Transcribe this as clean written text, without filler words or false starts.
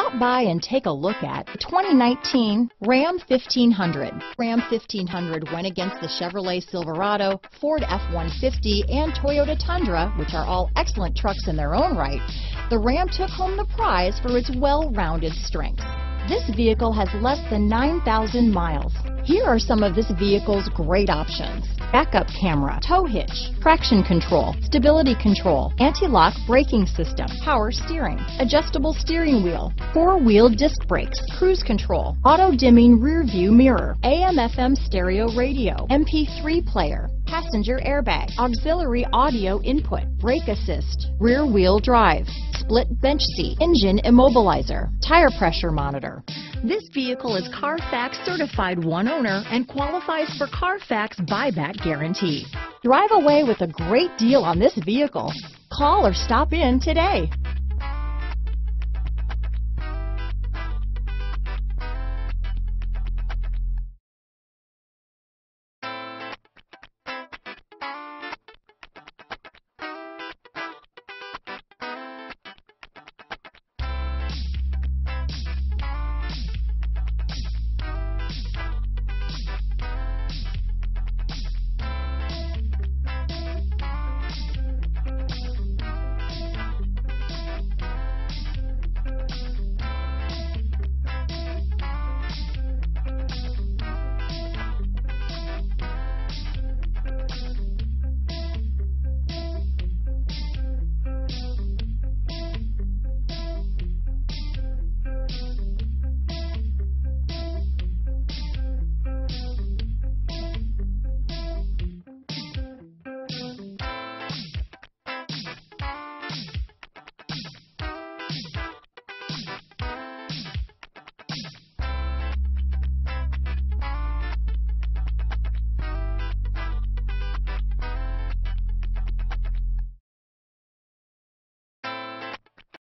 Stop by and take a look at the 2019 Ram 1500. Ram 1500 went against the Chevrolet Silverado, Ford F-150, and Toyota Tundra, which are all excellent trucks in their own right. The Ram took home the prize for its well-rounded strengths. This vehicle has less than 9,000 miles. Here are some of this vehicle's great options: backup camera, tow hitch, traction control, stability control, anti-lock braking system, power steering, adjustable steering wheel, four-wheel disc brakes, cruise control, auto-dimming rear view mirror, AM/FM stereo radio, MP3 player, passenger airbag, auxiliary audio input, brake assist, rear wheel drive, split bench seat, engine immobilizer, tire pressure monitor. This vehicle is Carfax certified one owner and qualifies for Carfax buyback guarantee. Drive away with a great deal on this vehicle. Call or stop in today.